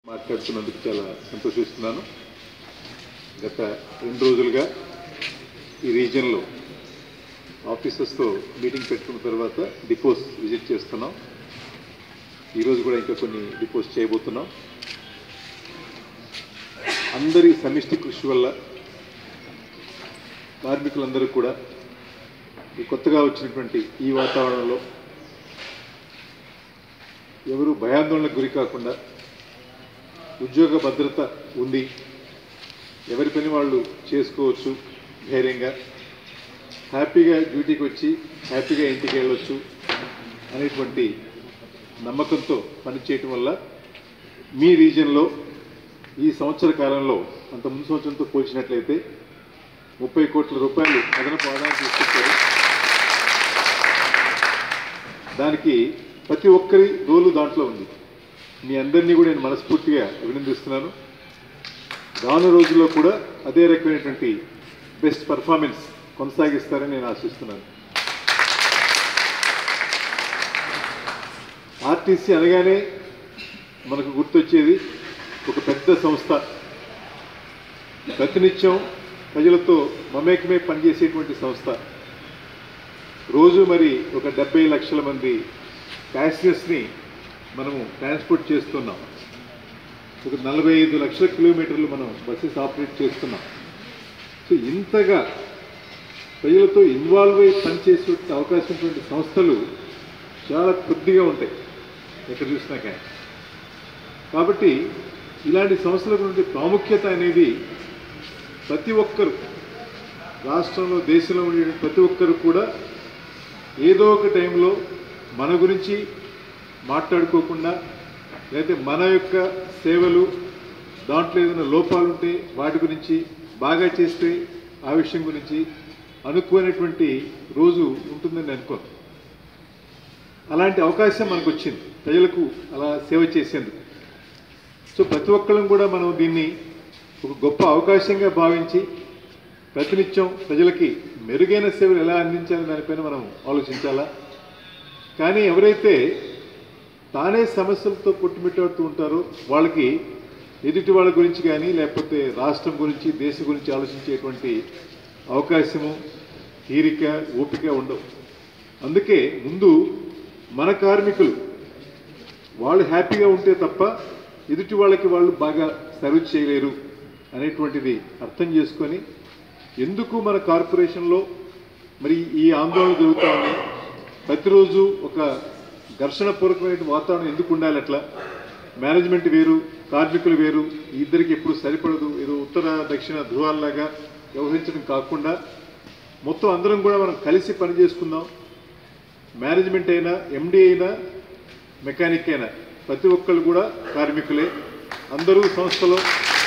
మాట్లాడుతున్నందుకు చాలా సంతోషిస్తున్నాను. గత 2 రోజులుగా ఈ రీజియన్లో ఆఫీసర్స్తో మీటింగ్ పెట్టుకున్న తర్వాత డిపోస్ విజిట్ చేస్తున్నాం. ఈరోజు కూడా ఇంకా కొన్ని డిపోస్ చేయబోతున్నాం. అందరి సమిష్టి కృషి వల్ల కార్మికులందరూ కూడా ఈ కొత్తగా వచ్చినటువంటి ఈ వాతావరణంలో ఎవరు భయాందోళనకు గురి కాకుండా ఉద్యోగ భద్రత ఉంది, ఎవరి పని వాళ్ళు చేసుకోవచ్చు, ధైర్యంగా హ్యాపీగా డ్యూటీకి వచ్చి హ్యాపీగా ఇంటికి వెళ్ళొచ్చు అనేటువంటి నమ్మకంతో పనిచేయటం వల్ల మీ రీజియన్లో ఈ సంవత్సర కాలంలో అంత ముందు సంవత్సరంతో పోల్చినట్లయితే 30 కోట్ల రూపాయలు అదనపు ఆదాయం తీసుకొచ్చారు. దానికి ప్రతి ఒక్కరి రోలు దాంట్లో ఉంది. మీ అందరినీ కూడా నేను మనస్ఫూర్తిగా అభినందిస్తున్నాను. రాను రోజుల్లో కూడా అదే రకమైనటువంటి బెస్ట్ పర్ఫార్మెన్స్ కొనసాగిస్తారని నేను ఆశిస్తున్నాను. ఆర్టీసీ అనగానే మనకు గుర్తొచ్చేది ఒక పెద్ద సంస్థ, ప్రతినిత్యం ప్రజలతో మమేకమే పనిచేసేటువంటి సంస్థ. రోజు మరి ఒక 70 లక్షల మంది ప్యాసింజర్స్ని మనము ట్రాన్స్పోర్ట్ చేస్తున్నాం. ఒక 45 లక్షల కిలోమీటర్లు మనం బస్సెస్ ఆపరేట్ చేస్తున్నాం. సో ఇంతగా ప్రజలతో ఇన్వాల్వ్ అయ్యి పనిచేసే అవకాశం ఉన్నటువంటి సంస్థలు చాలా కొద్దిగా ఉంటాయి ఎక్కడ చూసినా కానీ. కాబట్టి ఇలాంటి సంస్థలకు ఉండే ప్రాముఖ్యత అనేది ప్రతి ఒక్కరు, రాష్ట్రంలో దేశంలో ఉండే ప్రతి ఒక్కరు కూడా ఏదో ఒక టైంలో మన గురించి మాట్లాడుకోకుండా, లేకపోతే మన యొక్క సేవలు దాంట్లో ఏదైనా లోపాలుంటే వాటి గురించి, బాగా చేస్తే ఆ విషయం గురించి అనుకునేటువంటి రోజు ఉంటుందని అనుకోను. అలాంటి అవకాశం మనకు వచ్చింది ప్రజలకు అలా సేవ చేసేందుకు. సో ప్రతి ఒక్కళ్ళం కూడా మనం దీన్ని ఒక గొప్ప అవకాశంగా భావించి ప్రతినిత్యం ప్రజలకి మెరుగైన సేవలు ఎలా అందించాలి దానిపైన మనం ఆలోచించాలా. కానీ ఎవరైతే తానే సమస్యలతో కొట్టుమిట్టాడుతూ ఉంటారో వాళ్ళకి ఎదుటి వాళ్ళ గురించి కానీ లేకపోతే రాష్ట్రం గురించి, దేశం గురించి ఆలోచించేటువంటి అవకాశము, తీరిక, ఓపిక ఉండవు. అందుకే ముందు మన కార్మికులు వాళ్ళు హ్యాపీగా ఉంటే తప్ప ఎదుటి వాళ్ళకి వాళ్ళు బాగా సర్వీస్ చేయలేరు అనేటువంటిది అర్థం చేసుకొని, ఎందుకు మన కార్పొరేషన్లో మరి ఈ ఆందోళన జరుగుతూ ఉన్నాయి, ప్రతిరోజు ఒక ఘర్షణపూర్వకమైన వాతావరణం ఎందుకు ఉండాలి, అట్లా మేనేజ్మెంట్ వేరు, కార్మికులు వేరు, ఈ ఇద్దరికి ఎప్పుడు సరిపడదు, ఏదో ఉత్తర దక్షిణ ధృవాల్లాగా వ్యవహరించడం కాకుండా మొత్తం అందరం కూడా మనం కలిసి పనిచేసుకుందాం. మేనేజ్మెంట్ అయినా, ఎండి అయినా, మెకానిక్ అయినా ప్రతి ఒక్కళ్ళు కూడా కార్మికులే. అందరూ సంస్థలో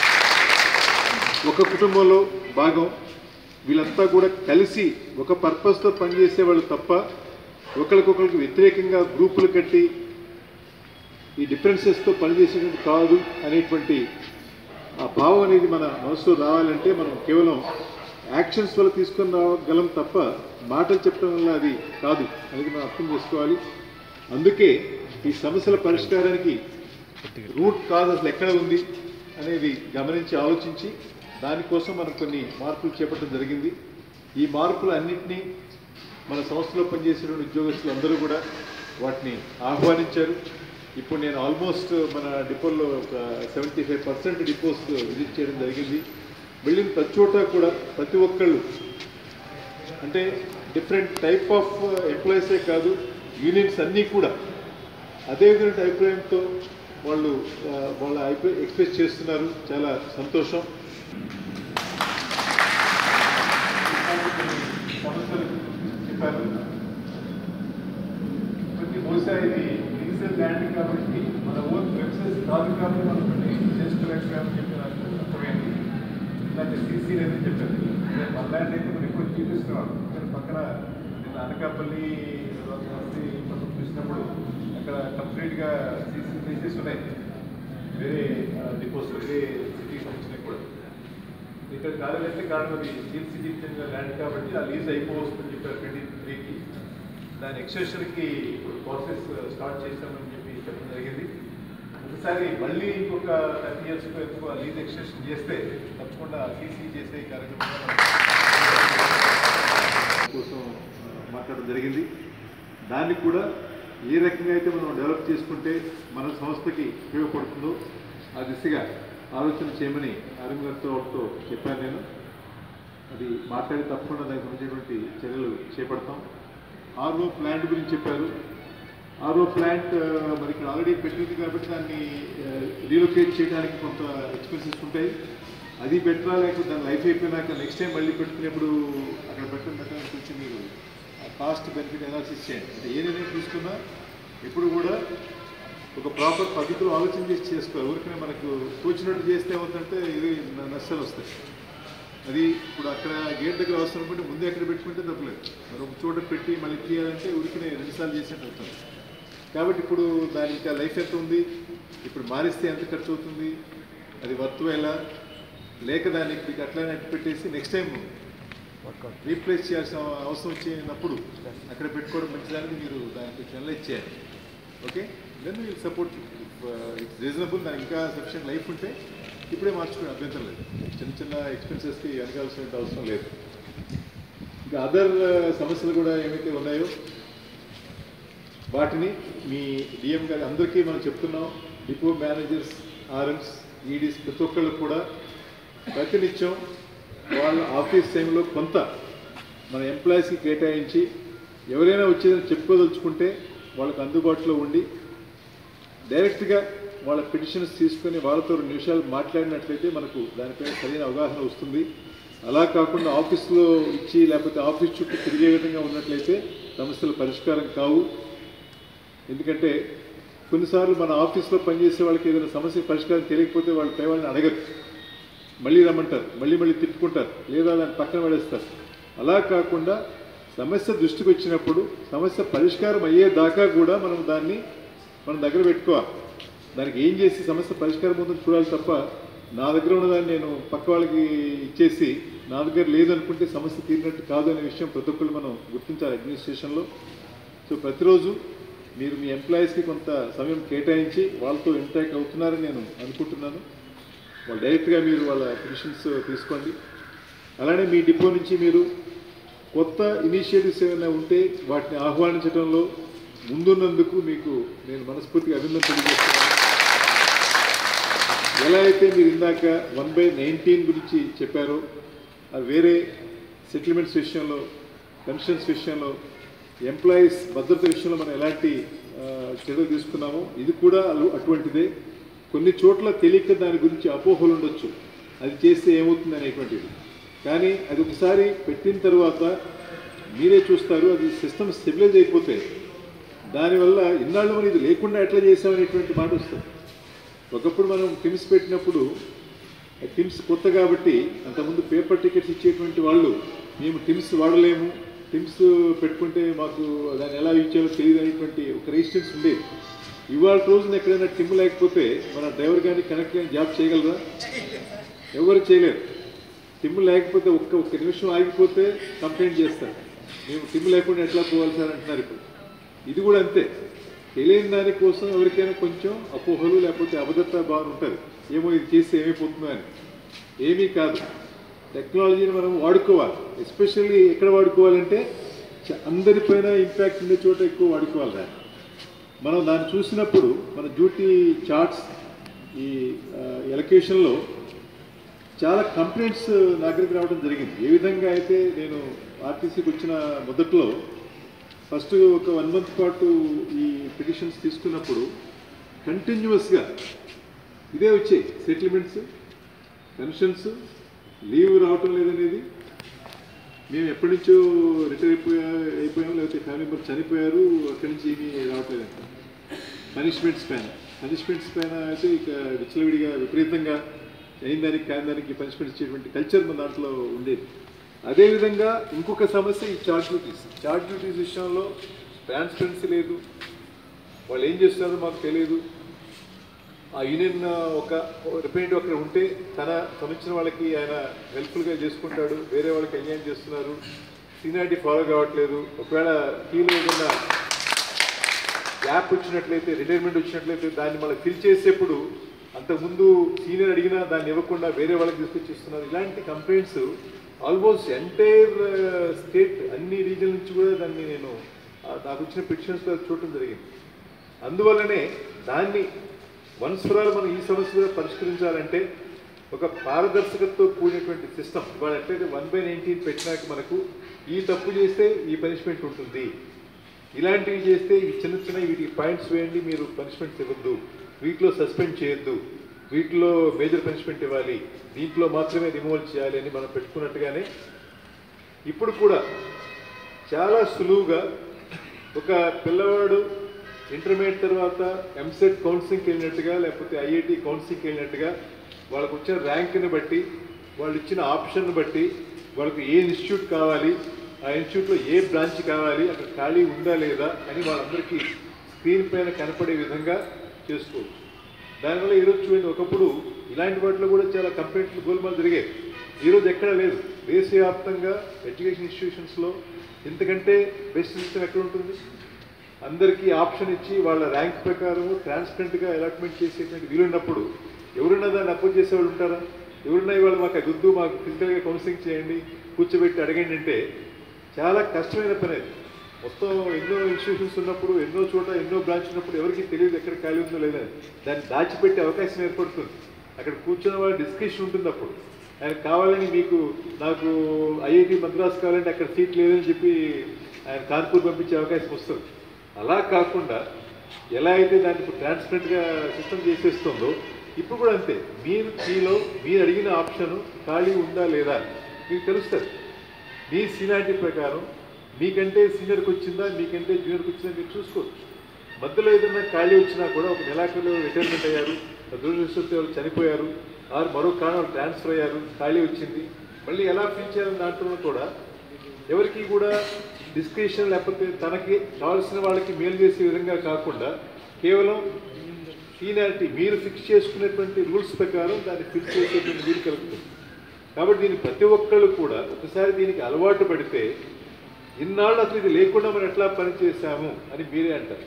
ఒక కుటుంబంలో భాగం. వీళ్ళంతా కూడా కలిసి ఒక పర్పస్తో పనిచేసేవాళ్ళు తప్ప ఒకరికొకరికి వ్యతిరేకంగా గ్రూపులు కట్టి ఈ డిఫరెన్సెస్తో పనిచేసేటువంటి కాదు అనేటువంటి ఆ భావం అనేది మన మనసులో రావాలంటే మనం కేవలం యాక్షన్స్ వల్ల తీసుకొని రాగలం తప్ప మాటలు చెప్పడం వల్ల అది కాదు అనేది మనం అర్థం చేసుకోవాలి. అందుకే ఈ సమస్యల పరిష్కారానికి రూట్ కాజ్ అసలు ఎక్కడ ఉంది అనేది గమనించి ఆలోచించి దానికోసం మనం కొన్ని మార్పులు చేపట్టడం జరిగింది. ఈ మార్పులు అన్నింటినీ మన సంస్థలో పనిచేసేటువంటి ఉద్యోగస్తులు అందరూ కూడా వాటిని ఆహ్వానించారు. ఇప్పుడు నేను ఆల్మోస్ట్ మన డిపోల్లో ఒక 75% డిపోస్ విజిట్ చేయడం జరిగింది. వెళ్ళిన ప్రతి చోట కూడా ప్రతి ఒక్కళ్ళు అంటే డిఫరెంట్ టైప్ ఆఫ్ ఎంప్లాయీసే కాదు, యూనియన్స్ అన్నీ కూడా అదే విధమైన అభిప్రాయంతో వాళ్ళు వాళ్ళ ఎక్స్ప్రెస్ చేస్తున్నారు. చాలా సంతోషం. చెప్పారు కొన్ని బహుశా ఇది రీసెంట్ ల్యాండ్ కాబట్టి మన ఓన్ వెబ్సైట్స్ కాదు కాబట్టి మనం కొన్ని చేసుకోలేక చెప్పినట్టు అర్థమైంది. ఇలాంటి సీసీ అనేది చెప్పారు. మన ల్యాండ్ అయితే మనం ఎక్కువ చూపిస్తున్నాం. పక్కన నేను అనకాపల్లి పక్కన చూసినప్పుడు అక్కడ కంప్లీట్గా సీసీ ప్లేసెస్ ఉన్నాయి, వేరే డిపోస్ వేరే సిటీకి సంబంధించినవి కూడా. ఇక్కడ కాలేదంటే కారణం అది సిటీకి చెందిన ల్యాండ్ కాబట్టి ఆ లీజ్ అయిపోవస్తుందని చెప్పారు 23కి. దాని ఎక్స్టెన్షన్కి ఇప్పుడు ప్రాసెస్ స్టార్ట్ చేస్తామని చెప్పి చెప్పడం జరిగింది. ఒకసారి మళ్ళీ ఇంకొక 30 years ఎక్కువ లీజ్ ఎక్స్టెన్షన్ చేస్తే తప్పకుండా సీసీ చేసే కార్యక్రమం కోసం మాట్లాడడం జరిగింది. దానికి కూడా ఏ రకంగా అయితే మనం డెవలప్ చేసుకుంటే మన సంస్థకి ఉపయోగపడుతుందో ఆ దిశగా ఆలోచన చేయమని అరుణ్ గారితో చెప్పాను నేను. అది మాట్లాడి తప్పకుండా దానికి సంబంధించినటువంటి చర్యలు చేపడతాం. ఆర్ఓ ప్లాంట్ గురించి చెప్పారు. ఆర్ఓ ప్లాంట్ మరి ఇక్కడ ఆల్రెడీ పెట్టింది కాబట్టి దాన్ని రీలొకేట్ చేయడానికి కొంత ఎక్స్పెన్సెస్ ఉంటాయి. అది పెట్టరా లేకపోతే దాని లైఫ్ అయిపోయినాక నెక్స్ట్ టైం మళ్ళీ పెట్టుకునేప్పుడు అక్కడ పెట్టడానికి వచ్చి మీరు కాస్ట్ బెనిఫిట్ అనాలిసిస్ చేయండి. అంటే ఏ నిర్ణయం తీసుకున్నా ఎప్పుడు కూడా ఒక ప్రాపర్ పద్ధతిలో ఆలోచన చేసి చేసుకోవాలి. ఊరికనే మనకు తోచినట్టు చేస్తే ఏమవుతుందంటే ఇది నష్టాలు వస్తాయి. అది ఇప్పుడు అక్కడ గేట్ దగ్గర అవసరం అనుకుంటే ముందే అక్కడ పెట్టుకుంటే తప్పలేదు. మరి ఒక చోట పెట్టి మళ్ళీ తీయాలంటే ఊరికనే 2 సార్లు చేసినట్టు అవుతుంది. కాబట్టి ఇప్పుడు దాని ఇంకా లైఫ్ ఎంత ఉంది, ఇప్పుడు మారిస్తే ఎంత ఖర్చు అవుతుంది, అది వర్త్వేలా లేక దానికి అట్లానే పెట్టేసి నెక్స్ట్ టైం రీప్లేస్ చేయాల్సిన అవసరం వచ్చినప్పుడు అక్కడ పెట్టుకోవడం మంచిదానికి మీరు దానికి ఫైనలైజ్ చేయాలి. Okay, then will support it's reasonable. దానికి ఇంకా సఫిషియెంట్ లైఫ్ ఉంటే ఇప్పుడే మార్చుకునే అభ్యంతరం లేదు. చిన్న ఎక్స్పెన్సెస్కి వెనకాల్సిన అవసరం లేదు. ఇంకా అదర్ సమస్యలు కూడా ఏమైతే ఉన్నాయో వాటిని మీ డిఎం గారి అందరికీ మనం చెప్తున్నాం. డిపో మేనేజర్స్, ఆర్ఎంస్, ఈడీస్ ప్రతి ఒక్కళ్ళు కూడా ప్రతినిత్యం వాళ్ళ ఆఫీస్ టైంలో కొంత మన ఎంప్లాయీస్కి కేటాయించి ఎవరైనా వచ్చేదని చెప్పుకోదలుచుకుంటే వాళ్ళకి అందుబాటులో ఉండి డైరెక్ట్గా వాళ్ళ పిటిషన్స్ తీసుకొని వాళ్ళతో 2 నిమిషాలు మాట్లాడినట్లయితే మనకు దానిపైన సరైన అవగాహన వస్తుంది. అలా కాకుండా ఆఫీస్లో ఇచ్చి లేకపోతే ఆఫీస్ చుట్టూ తిరిగే విధంగా ఉన్నట్లయితే సమస్యలు పరిష్కారం కావు. ఎందుకంటే కొన్నిసార్లు మన ఆఫీస్లో పనిచేసే వాళ్ళకి ఏదైనా సమస్య పరిష్కారం తెలియకపోతే వాళ్ళు పై వాళ్ళని అడగరు, మళ్ళీ రమ్మంటారు, మళ్ళీ తిట్టుకుంటారు, లేదా దాన్ని పక్కన పడేస్తారు. అలా కాకుండా సమస్య దృష్టికి వచ్చినప్పుడు సమస్య పరిష్కారం అయ్యేదాకా కూడా మనం దాన్ని మన దగ్గర పెట్టుకోవాలి. దానికి ఏం చేసి సమస్య పరిష్కారం ఉందని చూడాలి తప్ప నా దగ్గర ఉన్నదాన్ని నేను పక్క వాళ్ళకి ఇచ్చేసి నా దగ్గర లేదనుకుంటే సమస్య తీరినట్టు కాదు అనే విషయం ప్రతి ఒక్కరు మనం గుర్తించాలి అడ్మినిస్ట్రేషన్లో. సో ప్రతిరోజు మీరు మీ ఎంప్లాయీస్కి కొంత సమయం కేటాయించి వాళ్ళతో ఇంటరాక్ట్ అవుతున్నారని నేను అనుకుంటున్నాను. వాళ్ళు డైరెక్ట్గా మీరు వాళ్ళ పిటిషన్స్ తీసుకోండి. అలానే మీ డిపో నుంచి మీరు కొత్త ఇనిషియేటివ్స్ ఏమైనా ఉంటే వాటిని ఆహ్వానించడంలో ముందున్నందుకు మీకు నేను మనస్ఫూర్తిగా అభినందన తెలియజేస్తున్నాను. ఎలా అయితే మీరు ఇందాక 1/19 గురించి చెప్పారో అది వేరే సెటిల్మెంట్స్ విషయంలో, పెన్షన్స్ విషయంలో, ఎంప్లాయీస్ భద్రత విషయంలో మనం ఎలాంటి చర్యలు తీసుకున్నామో ఇది కూడా అటువంటిదే. కొన్ని చోట్ల తెలియక దాని గురించి అపోహలు ఉండొచ్చు, అది చేస్తే ఏమవుతుంది అనేటువంటిది. కానీ అది ఒకసారి పెట్టిన తర్వాత మీరే చూస్తారు అది సిస్టమ్ స్టెబిలైజ్ అయిపోతే దానివల్ల ఇన్నాళ్ళు మనం ఇది లేకుండా ఎట్లా చేసామనేటువంటి మాట వస్తుంది. ఒకప్పుడు మనం టిమ్స్ పెట్టినప్పుడు టిమ్స్ కొత్త కాబట్టి అంతకుముందు పేపర్ టికెట్స్ ఇచ్చేటువంటి వాళ్ళు మేము టిమ్స్ వాడలేము, టిమ్స్ పెట్టుకుంటే మాకు దాన్ని ఎలా యూజ్ చేయాలో తెలియదు అనేటువంటి ఒక రెసిస్టెన్స్ ఉండేది. ఇవాళ రోజున ఎక్కడైనా టిమ్ లేకపోతే మన డ్రైవర్ కానీ కనెక్ట్ కానీ జాబ్ చేయగలరా? ఎవరు చేయలేరు. టిమ్ లేకపోతే ఒక్క నిమిషం ఆగిపోతే కంప్లైంట్ చేస్తారు, మేము టిమ్ లేకుండా ఎట్లా పోవాలి సార్ అంటున్నారు. ఇప్పుడు ఇది కూడా అంతే. తెలియని దానికోసం ఎవరికైనా కొంచెం అపోహలు లేకపోతే అభద్రతా భావన ఉంటుంది, ఏమో ఇది చేస్తే ఏమైపోతుందో అని. ఏమీ కాదు, టెక్నాలజీని మనం వాడుకోవాలి. ఎస్పెషల్లీ ఎక్కడ వాడుకోవాలంటే అందరిపైన ఇంపాక్ట్ ఉండే చోట ఎక్కువ వాడుకోవాలి. దాన్ని మనం దాన్ని చూసినప్పుడు మన డ్యూటీ చార్ట్స్ ఈ ఎలక్యూషన్లో చాలా కంప్లైంట్స్ నా దగ్గరికి రావడం జరిగింది. ఏ విధంగా అయితే నేను ఆర్టీసీకి వచ్చిన మొదట్లో ఫస్ట్ ఒక 1 month పాటు ఈ పిటిషన్స్ తీసుకున్నప్పుడు కంటిన్యూస్గా ఇదే వచ్చాయి. సెటిల్మెంట్స్, పెన్షన్స్, లీవ్ రావటం లేదనేది, మేము ఎప్పటి నుంచో రిటైర్ అయిపోయాము లేకపోతే ఫ్యామిలీ మెంబర్ చనిపోయారు అక్కడి నుంచి ఏమీ రావట్లేదంట. పనిష్మెంట్స్ పైన అయితే ఇక విచ్చలవిడిగా విపరీతంగా అయిన దానికి కాని దానికి పనిష్మెంట్ ఇచ్చేటువంటి కల్చర్ మన దాంట్లో ఉండేది. అదేవిధంగా ఇంకొక సమస్య ఈ చార్జ్ డ్యూటీస్ విషయంలో ట్రాన్స్పరెన్సీ లేదు. వాళ్ళు ఏం చేస్తున్నారో మాకు తెలియదు. ఆ యూనియన్ ఒక రిప్రజెంటేటివ్ అక్కడ ఉంటే తన సంబంధించిన వాళ్ళకి ఆయన హెల్ప్ఫుల్గా చేసుకుంటాడు, వేరే వాళ్ళకి అన్యాయం చేస్తున్నారు, సీనియారిటీ ఫాలో కావట్లేదు. ఒకవేళ టీలో ఏదైనా గ్యాప్ వచ్చినట్లయితే, రిటైర్మెంట్ వచ్చినట్లయితే దాన్ని మళ్ళీ ఫిల్ చేసేప్పుడు అంతకుముందు సీనియర్ అడిగినా దాన్ని ఇవ్వకుండా వేరే వాళ్ళకి తీసుకొచ్చి ఇస్తున్నారు. ఇలాంటి కంప్లైంట్స్ ఆల్మోస్ట్ ఎంటైర్ స్టేట్ అన్ని రీజన్ నుంచి కూడా దాన్ని నేను నాకు వచ్చిన పిటిషన్స్లో చూడటం జరిగింది. అందువల్లనే దాన్ని వన్స్ ఫర్ ఆల్ మనం ఈ సమస్య కూడా పరిష్కరించాలంటే ఒక పారదర్శకతతో కూడినటువంటి సిస్టమ్ ఇవాళ ఎట్లయితే 1/19 పెట్టినాక మనకు ఈ తప్పు చేస్తే ఈ పనిష్మెంట్ ఉంటుంది, ఇలాంటివి చేస్తే ఈ చిన్న చిన్న వీటికి పాయింట్స్ వేయండి, మీరు పనిష్మెంట్స్ ఇవ్వద్దు, వీటిలో సస్పెండ్ చేయొద్దు, వీటిలో మేజర్ పనిష్మెంట్ ఇవ్వాలి, దీంట్లో మాత్రమే రిమూవల్ చేయాలి అని మనం పెట్టుకున్నట్టుగానే ఇప్పుడు కూడా చాలా సులువుగా ఒక పిల్లవాడు ఇంటర్మీడియట్ తర్వాత ఎంసెట్ కౌన్సిలింగ్కి వెళ్ళినట్టుగా లేకపోతే ఐఐటి కౌన్సిలింగ్కి వెళ్ళినట్టుగా వాళ్ళకు వచ్చిన ర్యాంక్ని బట్టి, వాళ్ళు ఇచ్చిన ఆప్షన్ని బట్టి, వాళ్ళకు ఏ ఇన్స్టిట్యూట్ కావాలి, ఆ ఇన్స్టిట్యూట్లో ఏ బ్రాంచ్ కావాలి, అక్కడ ఖాళీ ఉందా లేదా అని వాళ్ళందరికీ స్క్రీన్ పైన కనపడే విధంగా చేసుకోవచ్చు. దానివల్ల ఈరోజు చూడండి, ఒకప్పుడు ఇలాంటి వాటిలో కూడా చాలా కంప్లైంట్లు గోల్మాలు జరిగాయి. ఈరోజు ఎక్కడ లేదు. దేశవ్యాప్తంగా ఎడ్యుకేషన్ ఇన్స్టిట్యూషన్స్లో ఇంతకంటే బెస్ట్ సిస్టమ్ ఎక్కడ ఉంటుంది? అందరికీ ఆప్షన్ ఇచ్చి వాళ్ళ ర్యాంక్ ప్రకారం ట్రాన్స్పరెంట్గా అలాట్మెంట్ చేసేటువంటి వీలున్నప్పుడు ఎవరైనా దాన్ని అపోజ్ చేసేవాళ్ళు ఉంటారా? ఎవరైనా ఇవాళ మాకు గుద్దు, మాకు ఫిజికల్గా కౌన్సిలింగ్ చేయండి, కూర్చోబెట్టి అడగండి అంటే చాలా కష్టమైన పని అది. మొత్తం ఎన్నో ఇన్స్టిట్యూషన్స్ ఉన్నప్పుడు, ఎన్నో చోట ఎన్నో బ్రాంచ్ ఉన్నప్పుడు ఎవరికి తెలియదు ఎక్కడ ఖాళీ ఉందో లేదని. దాన్ని దాచిపెట్టే అవకాశం ఏర్పడుతుంది. అక్కడ కూర్చున్న వాళ్ళ డిస్కషన్ ఉంటుంది. అప్పుడు ఆయన కావాలని నాకు ఐఐటి మద్రాస్ కావాలంటే అక్కడ సీట్ లేదని చెప్పి ఆయన కాన్పూర్ పంపించే అవకాశం వస్తుంది. అలా కాకుండా ఎలా అయితే దాన్ని ట్రాన్స్పరెంట్గా సిస్టమ్ చేసేస్తుందో ఇప్పుడు కూడా అంతే. మీరు అడిగిన ఆప్షన్ ఖాళీ ఉందా లేదా మీకు తెలుస్తుంది. మీ సీనియారిటీ ప్రకారం మీకంటే సీనియర్కి వచ్చిందా, మీకంటే జూనియర్కి వచ్చిందా మీరు చూసుకోవచ్చు. మధ్యలో ఏదైనా ఖాళీ వచ్చినా కూడా ఒక నెలాఖరులో రిటైర్మెంట్ అయ్యారు, దురదృష్టంతో ఎవరు చనిపోయారు, ఆరు మరో కారణం ట్రాన్స్ఫర్ అయ్యారు, ఖాళీ వచ్చింది, మళ్ళీ ఎలా ఫిల్ చేయాలని దాంట్లో కూడా ఎవరికి కూడా డిస్క్రిప్షన్ లేకపోతే తనకి కావాల్సిన వాళ్ళకి మేలు చేసే విధంగా కాకుండా కేవలం సీనియారిటీ మీరు ఫిక్స్ చేసుకునేటువంటి రూల్స్ ప్రకారం దాన్ని ఫిక్స్ చేసేటువంటి వీలు కలుగుతుంది. కాబట్టి దీన్ని ప్రతి ఒక్కళ్ళు కూడా ఒకసారి దీనికి అలవాటు పడితే ఇన్నాళ్ళు అసలు ఇది లేకుండా మనం ఎట్లా పనిచేసాము అని మీరే అంటారు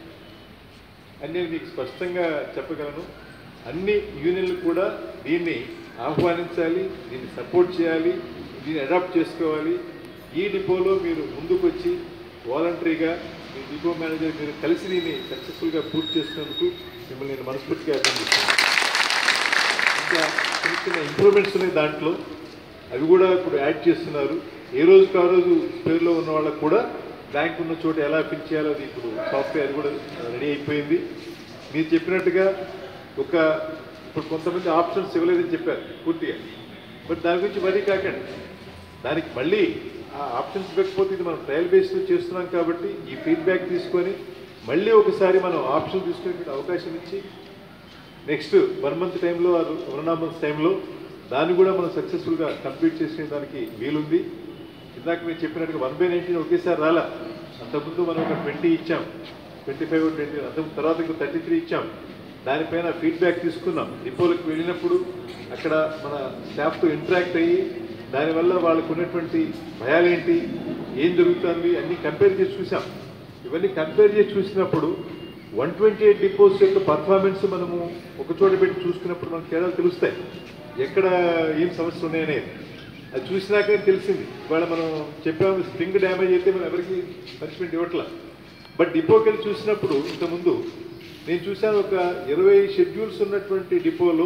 అని నేను మీకు స్పష్టంగా చెప్పగలను. అన్ని యూనియన్లు కూడా దీన్ని ఆహ్వానించాలి, దీన్ని సపోర్ట్ చేయాలి, దీన్ని అడాప్ట్ చేసుకోవాలి. ఈ డిపోలో మీరు ముందుకు వచ్చి వాలంటరీగా మీ డిపో మేనేజర్ మీరు కలిసి దీన్ని సక్సెస్ఫుల్గా పూర్తి చేసినందుకు మిమ్మల్ని నేను మనస్ఫూర్తిగా అభినందిస్తున్నాను. ఇంకా చిన్న చిన్న ఇంప్రూవ్మెంట్స్ ఉన్నాయి దాంట్లో, అవి కూడా ఇప్పుడు యాడ్ చేస్తున్నారు. ఏ రోజుకి ఆ రోజు స్పేర్లో ఉన్న వాళ్ళకు కూడా బ్యాంక్ ఉన్న చోట ఎలా ఫిల్ చేయాలో అది ఇప్పుడు సాఫ్ట్వేర్ కూడా రెడీ అయిపోయింది. మీరు చెప్పినట్టుగా ఇప్పుడు కొంతమంది ఆప్షన్స్ ఇవ్వలేదని చెప్పారు పూర్తిగా, బట్ దాని గురించి మరీ కాకండి. దానికి మళ్ళీ ఆ ఆప్షన్స్ ఇవ్వకపోతే ఇది మనం ట్రయల్ బేస్లో చేస్తున్నాం కాబట్టి ఈ ఫీడ్బ్యాక్ తీసుకొని మళ్ళీ ఒకసారి మనం ఆప్షన్ తీసుకునే అవకాశం ఇచ్చి నెక్స్ట్ 1 month టైంలో 1.5 months టైంలో దాన్ని కూడా మనం సక్సెస్ఫుల్గా కంప్లీట్ చేసే దానికి వీలుంది. ఇందాక మీరు చెప్పినట్టుగా 1/19 ఒకేసారి రాలా. అంతకుముందు మనం ఒక 20 ఇచ్చాం, 25 20, అంతకు తర్వాత ఇంకో 33 ఇచ్చాం. దానిపైన ఫీడ్బ్యాక్ తీసుకున్నాం. డిపోలకు వెళ్ళినప్పుడు అక్కడ మన స్టాఫ్తో ఇంటరాక్ట్ అయ్యి దానివల్ల వాళ్ళకు ఉన్నటువంటి భయాలేంటి, ఏం జరుగుతుంది అన్నీ కంపేర్ చేసి చూసాం. ఇవన్నీ కంపేర్ చేసి చూసినప్పుడు 128 డిపోస్ యొక్క పర్ఫార్మెన్స్ మనము ఒకచోట పెట్టి చూసుకున్నప్పుడు మనకు తేడాలు తెలుస్తాయి, ఎక్కడ ఏం సమస్యలు ఉన్నాయనేది. అది చూసినాకే తెలిసింది. ఇవాళ మనం చెప్పాము స్ప్రింగ్ డ్యామేజ్ అయితే మనం ఎవరికి పనిష్మెంట్ ఇవ్వట్లా, బట్ డిపోకి వెళ్ళి చూసినప్పుడు ఇంతకుముందు నేను చూశాను ఒక 20 షెడ్యూల్స్ ఉన్నటువంటి డిపోలో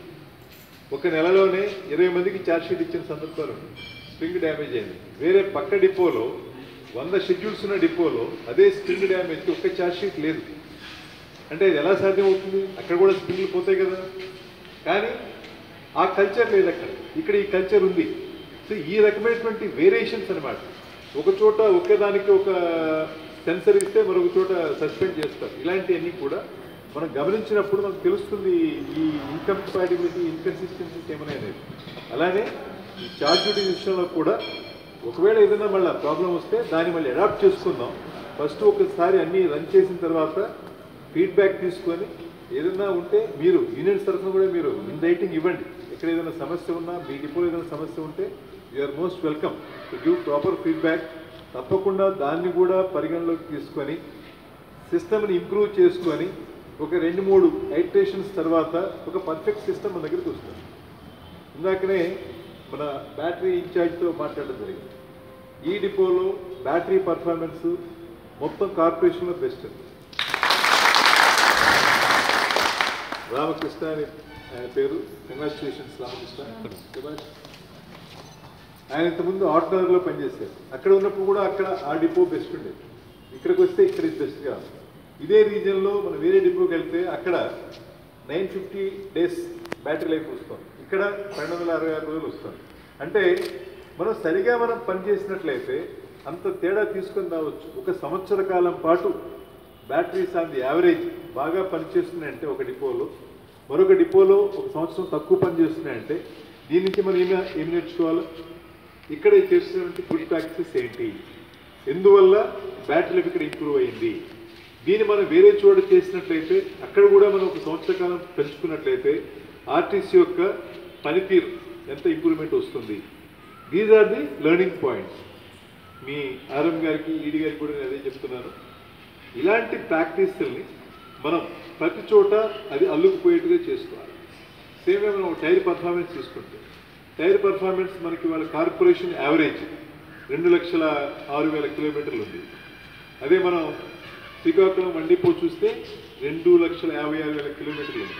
ఒక నెలలోనే 20 మందికి ఛార్జ్షీట్ ఇచ్చిన సందర్భాలు స్ప్రింగ్ డ్యామేజ్ అయింది. వేరే పక్క డిపోలో 100 షెడ్యూల్స్ ఉన్న డిపోలో అదే స్ప్రింగ్ డ్యామేజ్కి ఒక్క ఛార్జ్షీట్ లేదు. అంటే అది ఎలా సాధ్యం అవుతుంది? అక్కడ కూడా స్ప్రింగ్లు పోతాయి కదా, కానీ ఆ కల్చర్ లేదు అక్కడ. ఇక్కడ ఈ కల్చర్ ఉంది. సో ఈ రకమైనటువంటి వేరియేషన్స్ అనమాట. ఒక చోట ఒకేదానికి ఒక సెన్సర్ ఇస్తే మరొక చోట సస్పెండ్ చేస్తారు. ఇలాంటివన్నీ కూడా మనం గమనించినప్పుడు మనకు తెలుస్తుంది ఈ ఇన్కంపాటిబిలిటీ, ఇన్కన్సిస్టెన్సీస్ ఏమైనా అనేది. అలానే ఈ ఛార్జ్ డ్యూటీ విషయంలో కూడా ఒకవేళ ఏదైనా మళ్ళీ ప్రాబ్లం వస్తే దాన్ని మళ్ళీ అడాప్ట్ చేసుకుందాం. ఫస్ట్ ఒకసారి అన్నీ రన్ చేసిన తర్వాత ఫీడ్బ్యాక్ తీసుకొని ఏదైనా ఉంటే మీరు యూనియన్స్ తరఫున కూడా మీరు ఇన్ రైటింగ్ ఇవ్వండి. ఎక్కడ ఏదైనా సమస్య ఉన్నా, మీ డిపోలో ఏదైనా సమస్య ఉంటే you are most welcome to give proper feedback. తప్పకుండా దాన్ని కూడా పరిగణలోకి తీసుకొని సిస్టమ్ని ఇంప్రూవ్ చేసుకొని ఒక 2-3 ఐటరేషన్స్ తర్వాత ఒక పర్ఫెక్ట్ సిస్టమ్ మన దగ్గరికి వస్తుంది. ఇందాకనే మన బ్యాటరీ ఇన్ఛార్జ్తో మాట్లాడడం జరిగింది. ఈ డిపోలో బ్యాటరీ పర్ఫార్మెన్స్ మొత్తం కార్పొరేషన్లో బెస్ట్. రామకృష్ణ అని ఆయన పేరు. కంగ్రాచులేషన్స్ రామకృష్ణ. ఆయన ఇంతకుముందు ఆటోనగర్లో పనిచేశారు. అక్కడ ఉన్నప్పుడు కూడా అక్కడ ఆ డిపో బెస్ట్ ఉండేది. ఇక్కడికి వస్తే ఇక్కడ ఇది బెస్ట్ కాదు. ఇదే రీజన్లో మనం వేరే డిపోకి వెళ్తే అక్కడ 950 days బ్యాటరీ లైఫ్ వస్తుంది, ఇక్కడ 266 రోజులు వస్తుంది. అంటే మనం సరిగా మనం పనిచేసినట్లయితే అంత తేడా తీసుకొని రావచ్చు. 1 సంవత్సర కాలం పాటు బ్యాటరీస్ ఆన్ ది యావరేజ్ బాగా పనిచేస్తున్నాయంటే ఒక డిపోలో, మరొక డిపోలో 1 సంవత్సరం తక్కువ పనిచేస్తున్నాయంటే దీని నుంచి మనం ఏమి నేర్చుకోవాలి? ఇక్కడ చేస్తున్నటువంటి గుడ్ ప్రాక్టీసెస్ ఏంటి, ఎందువల్ల బ్యాటరీ లైఫ్ ఇక్కడ ఇంప్రూవ్ అయింది, దీన్ని మనం వేరే చోట చేసినట్లయితే అక్కడ కూడా మనం 1 సంవత్సర కాలం పెంచుకున్నట్లయితే ఆర్టీసీ యొక్క పనితీరు ఎంత ఇంప్రూవ్మెంట్ వస్తుంది. These are the learning points. మీ ఆర్ఎం గారికి, ఈడీ గారికి కూడా నేను అదే చెప్తున్నాను. ఇలాంటి ప్రాక్టీస్ని మనం ప్రతి చోట అది అల్లుకుపోయేట్టుగా చేసుకోవాలి. సేమ్ మనం టైర్ పర్ఫార్మెన్స్ తీసుకుంటే టైర్ పర్ఫార్మెన్స్ మనకి వాళ్ళ కార్పొరేషన్ యావరేజ్ 2,06,000 కిలోమీటర్లు ఉంది. అదే మనం శ్రీకాకుళం మండిపో చూస్తే 2,56,000 కిలోమీటర్లు ఉంది.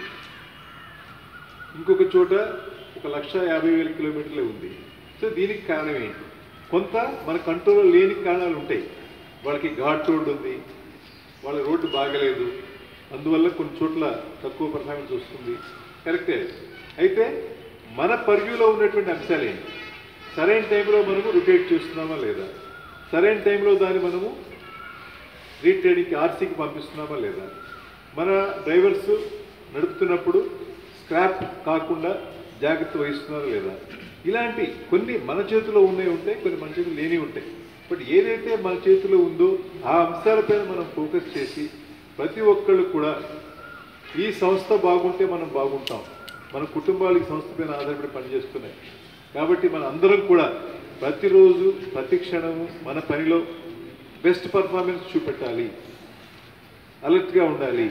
ఇంకొక చోట 1,50,000 కిలోమీటర్లే ఉంది. సో దీనికి కారణం ఏంటి? కొంత మన కంట్రోల్లో లేని కారణాలు ఉంటాయి. వాళ్ళకి ఘాట్ రోడ్డు ఉంది, వాళ్ళ రోడ్డు బాగలేదు, అందువల్ల కొన్ని చోట్ల తక్కువ పర్ఫార్మెన్స్ వస్తుంది. కరెక్టే. అయితే మన పర్వ్యూలో ఉన్నటువంటి అంశాలు ఏంటి? సరైన టైంలో మనము రొటేట్ చేస్తున్నామా లేదా, సరైన టైంలో దాన్ని మనము రీట్రేడింగ్కి ఆర్సీకి పంపిస్తున్నామా లేదా, మన డ్రైవర్స్ నడుపుతున్నప్పుడు స్క్రాప్ కాకుండా జాగ్రత్త వహిస్తున్నారా లేదా, ఇలాంటి కొన్ని మన చేతిలో ఉన్నవి ఉంటాయి, కొన్ని మన చేతిలో లేని ఉంటాయి. బట్ ఏదైతే మన చేతిలో ఉందో ఆ అంశాలపైన మనం ఫోకస్ చేసి ప్రతి ఒక్కళ్ళు కూడా ఈ సంస్థ బాగుంటే మనం బాగుంటాం. మన కుటుంబాలు ఈ సంస్థ పైన ఆధారపడి పనిచేస్తున్నాయి. కాబట్టి మన అందరం కూడా ప్రతిరోజు ప్రతి క్షణము మన పనిలో బెస్ట్ పర్ఫార్మెన్స్ చూపెట్టాలి, అలర్ట్గా ఉండాలి.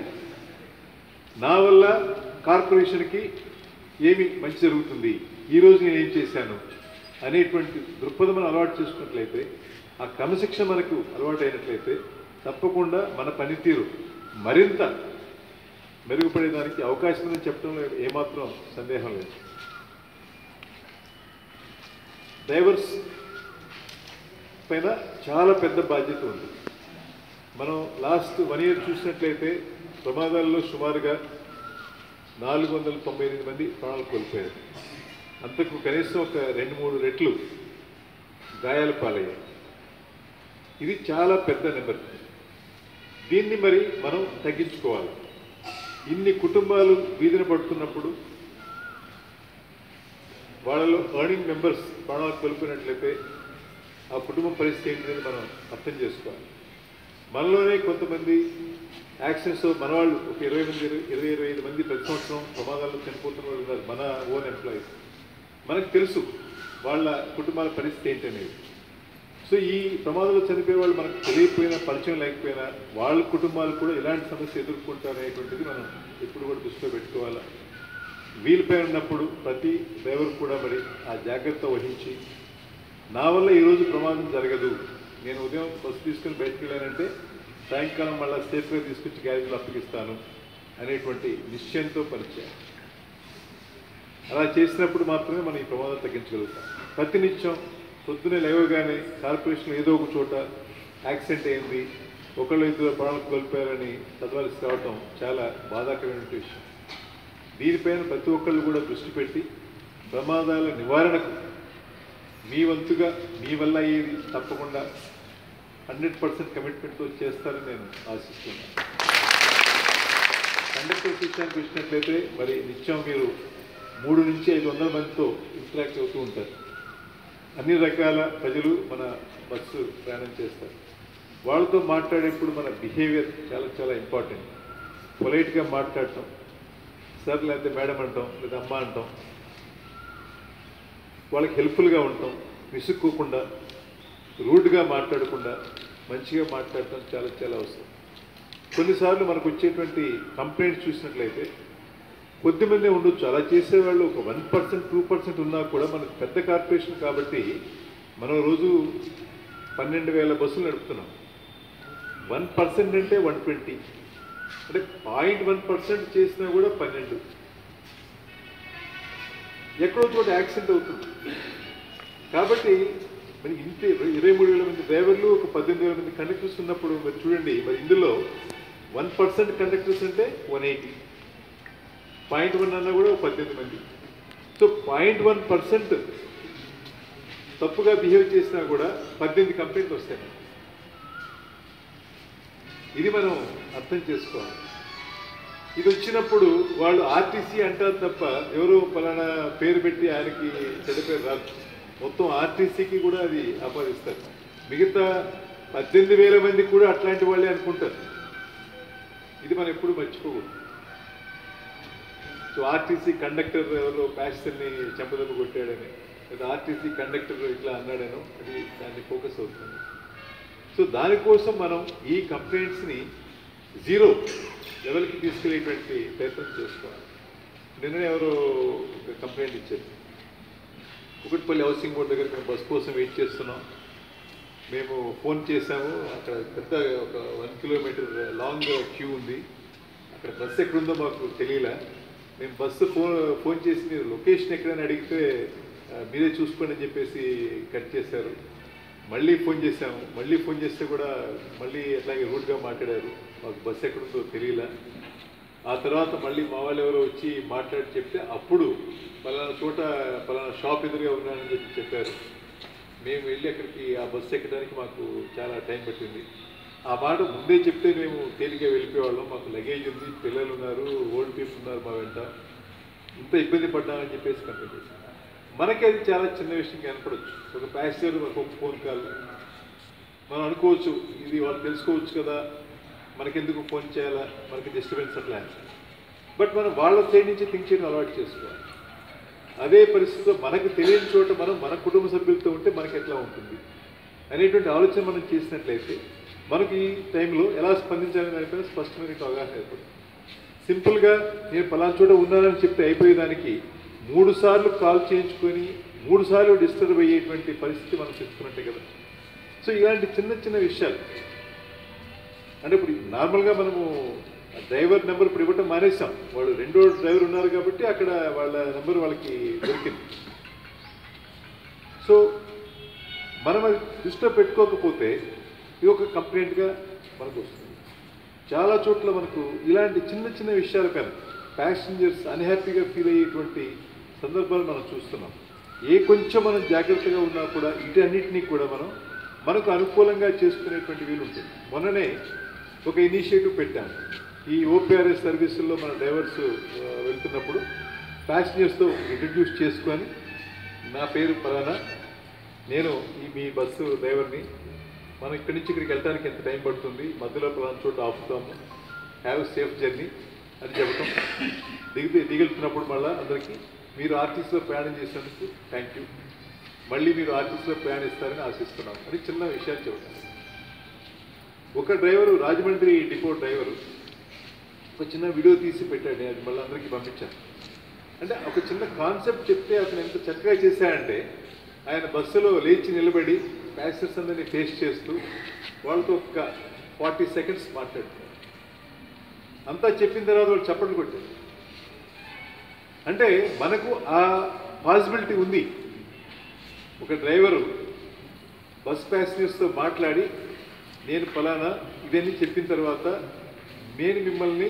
నా వల్ల కార్పొరేషన్కి ఏమి మంచి జరుగుతుంది, ఈరోజు నేను ఏం చేశాను అనేటువంటి దృక్పథం మనం అలవాటు చేసుకున్నట్లయితే, ఆ క్రమశిక్షణ మనకు అలవాటు అయినట్లయితే తప్పకుండా మన పనితీరు మరింత మెరుగుపడేదానికి అవకాశం ఉందని చెప్పడంలో ఏమాత్రం సందేహం లేదు. డ్రైవర్స్ పైన చాలా పెద్ద బాధ్యత ఉంది. మనం లాస్ట్ 1 year చూసినట్లయితే ప్రమాదాల్లో సుమారుగా 498 మంది ప్రాణాలు కోల్పోయారు. అంతకు కనీసం ఒక 2-3 రెట్లు గాయాల పాలయ్యాయి. ఇది చాలా పెద్ద నెంబర్. దీన్ని మరి మనం తగ్గించుకోవాలి. ఇన్ని కుటుంబాలు వీధిన పడుతున్నప్పుడు వాళ్ళలో ఎర్నింగ్ మెంబర్స్ ప్రాణాలు కోల్పోయినట్లయితే ఆ కుటుంబం పరిస్థితి ఏంటనేది మనం అర్థం చేసుకోవాలి. మనలోనే కొంతమంది యాక్సిడెంట్స్ మన వాళ్ళు ఒక 20-25 మంది ప్రతి సంవత్సరం ప్రమాదాల్లో చనిపోతున్న వాళ్ళు ఉన్నారు, మన ఓన్ ఎంప్లాయీస్. మనకు తెలుసు వాళ్ళ కుటుంబాల పరిస్థితి ఏంటనేది. సో ఈ ప్రమాదంలో చనిపోయే వాళ్ళు మనకు తెలియకపోయినా, పరిచయం లేకపోయినా వాళ్ళ కుటుంబాలు కూడా ఇలాంటి సమస్య ఎదుర్కొంటారనేటువంటిది మనం ఎప్పుడు కూడా దృష్టిలో పెట్టుకోవాలి. వీలుపై ఉన్నప్పుడు ప్రతి డ్రైవర్ కూడా మరి ఆ జాగ్రత్త వహించి, నా వల్ల ఈరోజు ప్రమాదం జరగదు, నేను ఉదయం బస్సు తీసుకుని బయటకు వెళ్ళానంటే సాయంకాలం మళ్ళీ సేఫ్గా తీసుకొచ్చి గ్యారేజ్లో అప్పగిస్తాను అనేటువంటి నిశ్చయంతో పనిచేయాలి. అలా చేసినప్పుడు మాత్రమే మనం ఈ ప్రమాదం తగ్గించగలుగుతాం. ప్రతినిత్యం పొద్దునే లేవగానే కార్పొరేషన్లో ఏదో ఒక చోట యాక్సిడెంట్ అయింది, 1-2 ప్రాణాలు కోల్పోయారని చదవాల్సి రావటం చాలా బాధాకరమైన విషయం. దీనిపైన ప్రతి ఒక్కళ్ళు కూడా దృష్టి పెట్టి ప్రమాదాల నివారణకు మీ వంతుగా మీ వల్ల అయ్యేది తప్పకుండా 100% కమిట్మెంట్తో చేస్తారని నేను ఆశిస్తున్నాను. కండక్టర్స్ విషయానికి వచ్చినట్లయితే మరి నిత్యం మీరు 300 నుంచి 500 మందితో ఇంటరాక్ట్ అవుతూ ఉంటారు. అన్ని రకాల ప్రజలు మన బస్సు ప్రయాణం చేస్తారు. వాళ్ళతో మాట్లాడేప్పుడు మన బిహేవియర్ చాలా చాలా ఇంపార్టెంట్. పొలైట్గా మాట్లాడటం, సార్ లేకపోతే మేడం అంటాం, లేదా అమ్మ అంటాం, వాళ్ళకి హెల్ప్ఫుల్గా ఉంటాం, విసుక్కోకుండా, రూడ్గా మాట్లాడకుండా మంచిగా మాట్లాడటం చాలా చాలా అవసరం. కొన్నిసార్లు మనకు వచ్చేటువంటి కంప్లైంట్స్ చూసినట్లయితే కొద్దిమందే ఉండొచ్చు, అలా చేసేవాళ్ళు ఒక 1%, 2% ఉన్నా కూడా మనకు పెద్ద కార్పొరేషన్ కాబట్టి మనం రోజు 12,000 బస్సులు నడుపుతున్నాం. 1% అంటే 120, అంటే 0.1% చేసినా కూడా 12. ఎక్కడో చోట యాక్సిడెంట్ అవుతుంది. కాబట్టి మరి ఇంత 23,000 మంది డ్రైవర్లు, ఒక 18,000 మంది కండక్టర్స్ ఉన్నప్పుడు మరి చూడండి, మరి ఇందులో 1% కండక్టర్స్ అంటే 180, 0.1 అన్నా కూడా 18 మంది. సో 0.1% తప్పుగా బిహేవ్ చేసినా కూడా 18 కంప్లైంట్లు వస్తాయి. ఇది మనం అర్థం చేసుకోవాలి. ఇది వచ్చినప్పుడు వాళ్ళు ఆర్టీసీ అంటారు తప్ప ఎవరో పలానా పేరు పెట్టి ఆయనకి చెడ్డ పేరు రాదు. మొత్తం ఆర్టీసీకి కూడా అది ఆపాదిస్తారు. మిగతా 18,000 మంది కూడా అట్లాంటి వాళ్ళే అనుకుంటారు. ఇది మనం ఎప్పుడు మర్చిపోకూడదు. సో ఆర్టీసీ కండక్టర్ ఎవరో ప్యాసింజర్ని చెంపదెబ్బ కొట్టాడని, లేదా ఆర్టీసీ కండక్టర్ ఇట్లా అన్నాడనో అది దాన్ని ఫోకస్ అవుతుంది. సో దానికోసం మనం ఈ కంప్లైంట్స్ని 0 లెవెల్కి తీసుకెళ్ళేటువంటి ప్రయత్నం చేసుకోవాలి. నిన్ననే ఎవరో కంప్లైంట్ ఇచ్చారు, కుకట్పల్లి హౌసింగ్ బోర్డు దగ్గర మేము బస్ కోసం వెయిట్ చేస్తున్నాం, మేము ఫోన్ చేసాము, అక్కడ పెద్ద ఒక 1 కిలోమీటర్ లాంగ్ క్యూ ఉంది, అక్కడ బస్సు ఎక్కడుందో మాకు తెలియలే, మేము బస్సు ఫోన్ చేసి మీరు లొకేషన్ ఎక్కడైనా అడిగితే మీరే చూసుకోండి అని చెప్పేసి కట్ చేశారు. మళ్ళీ ఫోన్ చేశాము, మళ్ళీ ఫోన్ చేస్తే కూడా మళ్ళీ అట్లాగే రూట్గా మాట్లాడారు, మాకు బస్సు ఎక్కడుందో తెలియలే. ఆ తర్వాత మళ్ళీ మా వాళ్ళు ఎవరో వచ్చి మాట్లాడి చెప్తే అప్పుడు పలానా చోట పలానా షాప్ ఎదురుగా ఉన్నానని చెప్పారు. మేము వెళ్ళి అక్కడికి ఆ బస్సు ఎక్కడానికి మాకు చాలా టైం పట్టింది. ఆ మాట ముందే చెప్తే మేము తేలిగ్గా వెళ్ళిపోయేవాళ్ళం, మాకు లగేజ్ ఉంది, పిల్లలు ఉన్నారు, ఓల్డ్ పీపుల్ ఉన్నారు మా వెంట, ఇంత ఇబ్బంది పడ్డామని చెప్పేసి కంప్లైంట్ చేశాం. మనకి అది చాలా చిన్న విషయం కనపడవచ్చు. ఒక ప్యాసింజర్ మనకు ఒక ఫోన్ కాల్, మనం అనుకోవచ్చు ఇది వాళ్ళు తెలుసుకోవచ్చు కదా, మనకెందుకు ఫోన్ చేయాలా, మనకి డిస్టర్బెన్స్ అట్లా. బట్ మనం వాళ్ళ సైడ్ నుంచి థింక్ చేయడం అలవాటు చేసుకోవాలి. అదే పరిస్థితిలో మనకు తెలియని చోట మనం మన కుటుంబ సభ్యులతో ఉంటే మనకి ఎట్లా ఉంటుంది అనేటువంటి ఆలోచన మనం చేసినట్లయితే మనకి ఈ టైంలో ఎలా స్పందించాలని దానిపైన స్పష్టమైన అవగాహన ఏర్పడుతుంది. సింపుల్గా నేను పలానా చోట ఉన్నానని చెప్తే అయిపోయేదానికి 3 సార్లు కాల్ చేయించుకొని 3 సార్లు డిస్టర్బ్ అయ్యేటువంటి పరిస్థితి మనం చెప్పుకున్నట్టే కదా. సో ఇలాంటి చిన్న చిన్న విషయాలు అంటే ఇప్పుడు నార్మల్గా మనము డ్రైవర్ నెంబర్ ఇప్పుడు ఇవ్వటం మానేసాం, వాళ్ళు రెండో డ్రైవర్ ఉన్నారు కాబట్టి అక్కడ వాళ్ళ నెంబర్ వాళ్ళకి దొరికింది. సో మనం అది దృష్టిలో పెట్టుకోకపోతే ఇది ఒక కంప్లైంట్గా మనకు వస్తుంది. చాలా చోట్ల మనకు ఇలాంటి చిన్న చిన్న విషయాలపైన ప్యాసింజర్స్ అన్హ్యాపీగా ఫీల్ అయ్యేటువంటి సందర్భాలు మనం చూస్తున్నాం. కొంచెం మనం జాగ్రత్తగా ఉన్నా కూడా వీటన్నిటినీ కూడా మనకు అనుకూలంగా చేసుకునేటువంటి వీలు ఉంటుంది. మొన్ననే ఒక ఇనిషియేటివ్ పెట్టాను. ఈ ఓపీఆర్ఎస్ సర్వీసుల్లో మన డ్రైవర్స్ వెళ్తున్నప్పుడు ప్యాసింజర్స్తో ఇంట్రడ్యూస్ చేసుకొని, నా పేరు పలానా, నేను మీ బస్సు డ్రైవర్ని, మనం ఇక్కడి నుంచి ఇక్కడికి వెళ్ళడానికి ఎంత టైం పడుతుంది, మధ్యలో పలానా చోట ఆపుతాము, హ్యావ్ సేఫ్ జర్నీ అని చెప్పటం. దిగుతున్నప్పుడు మళ్ళీ అందరికీ మీరు ఆర్టీసీలో ప్రయాణం చేసినందుకు థ్యాంక్ యూ, మళ్ళీ మీరు ఆర్టీసీలో ప్రయాణిస్తారని ఆశిస్తున్నాం అని చిన్న విషయాలు చెబుతాను. ఒక డ్రైవరు, రాజమండ్రి డిపో డ్రైవరు ఒక చిన్న వీడియో తీసి పెట్టాడు, నేను అది మళ్ళీ అందరికీ పంపించాను. అంటే ఒక చిన్న కాన్సెప్ట్ చెప్తే అతను ఎంత చక్కగా చేశాడంటే, ఆయన బస్సులో లేచి నిలబడి ప్యాసింజర్స్ అందరినీ ఫేస్ చేస్తూ వాళ్ళతో ఒక 40 సెకండ్స్ మాట్లాడుతున్నారు. అంతా చెప్పిన తర్వాత వాళ్ళు చప్పట్లు కొట్టారు. అంటే మనకు ఆ పాసిబిలిటీ ఉంది. ఒక డ్రైవరు బస్ ప్యాసింజర్స్తో మాట్లాడి నేను ఫలానా ఇవన్నీ చెప్పిన తర్వాత నేను మిమ్మల్ని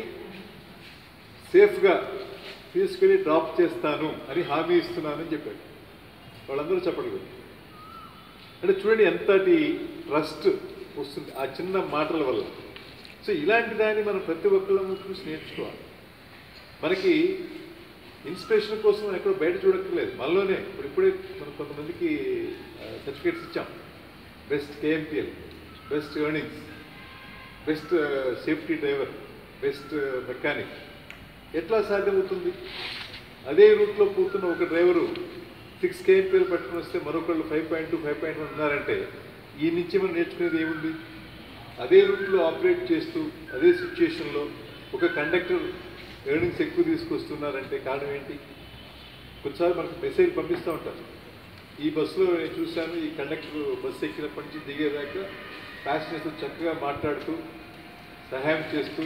సేఫ్గా తీసుకెళ్ళి డ్రాప్ చేస్తాను అని హామీ ఇస్తున్నానని చెప్పాడు. వాళ్ళందరూ చెప్పలేదు. అంటే చూడండి ఎంతటి ట్రస్ట్ వస్తుంది ఆ చిన్న మాటల వల్ల. సో ఇలాంటి దాన్ని మనం ప్రతి ఒక్కళ్ళము చూసి నేర్చుకోవాలి. మనకి ఇన్స్పిరేషన్ కోసం ఎక్కడో బయట చూడక్కర్లేదు, మనలోనే. ఇప్పుడే మనం కొంతమందికి సర్టిఫికేట్స్ ఇచ్చాం. Best KMPL, best earnings, best safety driver, best mechanic. ఎట్లా సాధ్యమవుతుంది? అదే రూట్లో పోతున్న ఒక డ్రైవరు 6 కేఎంపిఎల్ పట్టుకుని వస్తే మరొకళ్ళు 5.2, 5.1 ఉన్నారంటే ఈ నుంచి మనం నేర్చుకునేది ఏముంది? అదే రూట్లో ఆపరేట్ చేస్తూ అదే సిచ్యుయేషన్లో ఒక కండక్టర్ ఎర్నింగ్స్ ఎక్కువ తీసుకొస్తున్నారంటే కారణం ఏంటి? కొన్నిసార్లు మనకు మెసేజ్ పంపిస్తూ ఉంటారు. ఈ బస్సులో నేను చూశాను, ఈ కండక్టర్ బస్సు ఎక్కినప్పటి నుంచి దిగేదాకా ప్యాసింజర్స్తో చక్కగా మాట్లాడుతూ సహాయం చేస్తూ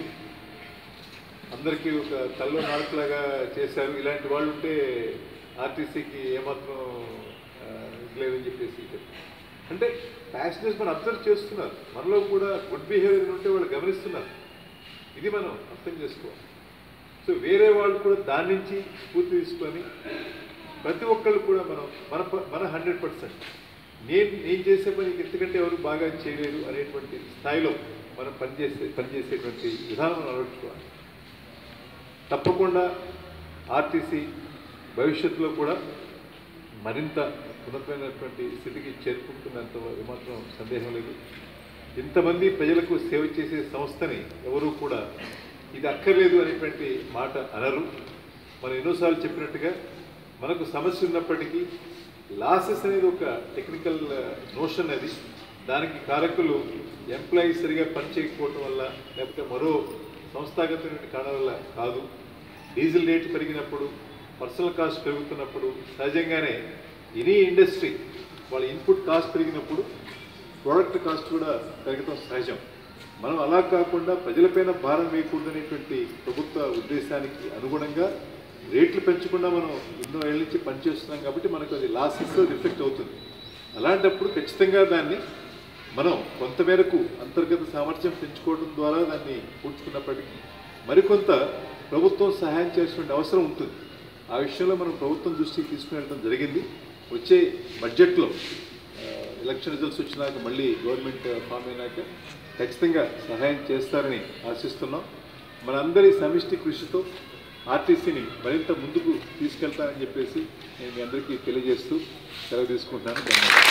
అందరికీ ఒక తల్లో నాలుగులాగా చేశారు. ఇలాంటి వాళ్ళు ఉంటే ఆర్టీసీకి ఏమాత్రం లేదని చెప్పేసి అంటే ప్యాసింజర్స్ మనం అబ్జర్వ్ చేస్తున్నారు, మనలో కూడా గుడ్ బిహేవియర్ ఉంటే వాళ్ళు గమనిస్తున్నారు. ఇది మనం అర్థం చేసుకోవాలి. సో వేరే వాళ్ళు కూడా దాని నుంచి స్ఫూర్తి తీసుకొని ప్రతి ఒక్కళ్ళు కూడా మన 100% నేను చేసే పని ఎందుకంటే ఎవరు బాగా చేయలేరు అనేటువంటి స్థాయిలో మనం పనిచేసేటువంటి విధానం అలవర్చుకోవాలి. తప్పకుండా ఆర్టీసీ భవిష్యత్తులో కూడా మరింత ఉన్నతమైనటువంటి స్థితికి చేరుకుంటున్నంత ఏమాత్రం సందేహం లేదు. ఇంతమంది ప్రజలకు సేవ చేసే సంస్థని ఎవరూ కూడా ఇది అక్కర్లేదు అనేటువంటి మాట అనరు. మనం ఎన్నోసార్లు చెప్పినట్టుగా మనకు సమస్య ఉన్నప్పటికీ లాసెస్ అనేది ఒక టెక్నికల్ నోషన్. అది దానికి కారకులు ఎంప్లాయీస్ సరిగా పనిచేయకపోవటం వల్ల లేకపోతే మరో సంస్థాగతమైన కారణాల వల్ల కాదు. డీజిల్ రేటు పెరిగినప్పుడు, పర్సనల్ కాస్ట్ పెరుగుతున్నప్పుడు సహజంగానే ఎనీ ఇండస్ట్రీ వాళ్ళ ఇన్పుట్ కాస్ట్ పెరిగినప్పుడు ప్రోడక్ట్ కాస్ట్ కూడా పెరగడం సహజం. మనం అలా కాకుండా ప్రజలపైన భారం వేయకూడదనేటువంటి ప్రభుత్వ ఉద్దేశానికి అనుగుణంగా రేట్లు పెంచకుండా మనం ఎన్నో ఏళ్ళ నుంచి పనిచేస్తున్నాం కాబట్టి మనకు అది లాసెస్ రిఫ్లెక్ట్ అవుతుంది. అలాంటప్పుడు ఖచ్చితంగా దాన్ని మనం కొంతమేరకు అంతర్గత సామర్థ్యం పెంచుకోవడం ద్వారా దాన్ని పూడ్చుకున్నప్పటికీ మరికొంత ప్రభుత్వం సహాయం చేయాల్సిన అవసరం ఉంటుంది. ఆ విషయంలో మనం ప్రభుత్వం దృష్టికి తీసుకుని వెళ్ళడం జరిగింది. వచ్చే బడ్జెట్లో ఎలక్షన్ రిజల్ట్స్ వచ్చినాక మళ్ళీ గవర్నమెంట్ ఫామ్ అయినాక ఖచ్చితంగా సహాయం చేస్తారని ఆశిస్తున్నాం. మనందరి సమిష్టి కృషితో ఆర్టీసీని మరింత ముందుకు తీసుకెళ్తానని చెప్పేసి నేను మీ అందరికీ తెలియజేస్తూ సెలవు తీసుకుంటున్నాను. ధన్యవాదాలు.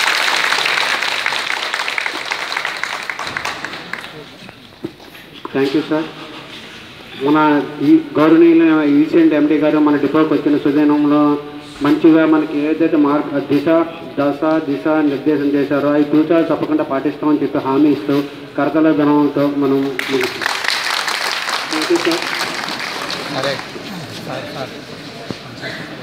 Thank you sir. మన ఈ గౌరవనీయులైన VC&MD గారు మన డిపోకి వచ్చిన సుదినంలో మంచిగా మనకి ఏదైతే దిశ నిర్దేశం చేశారో అవి తూచా తప్పకుండా పాటిస్తామని చెప్పి హామీ ఇస్తూ కరతల ధనంతో మనం థ్యాంక్ యూ సార్.